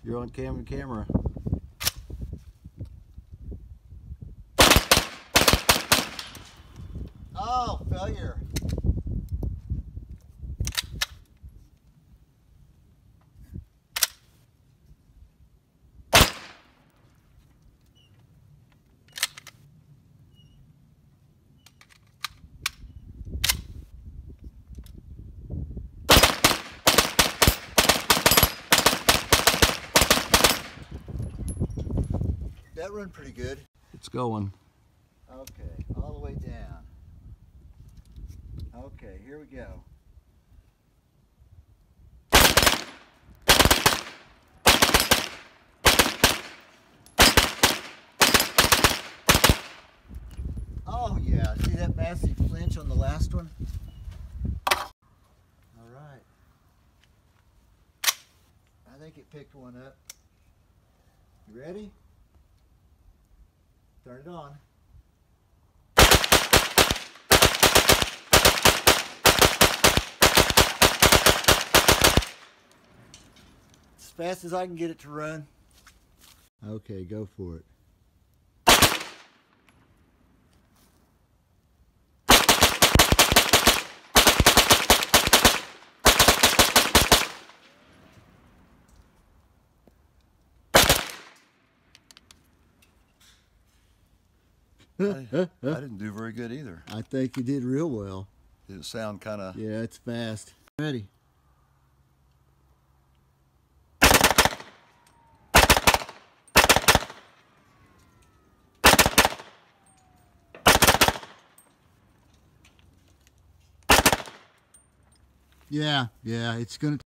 You're on camera. Oh, failure. That run pretty good. It's going. Okay, all the way down. Okay, here we go. Oh yeah, see that massive flinch on the last one? All right. I think it picked one up. You ready? Turn it on. As fast as I can get it to run. Okay, go for it. I didn't do very good either. I think you did real well. Did it sound kind of... Yeah, it's fast. Ready? Yeah, it's gonna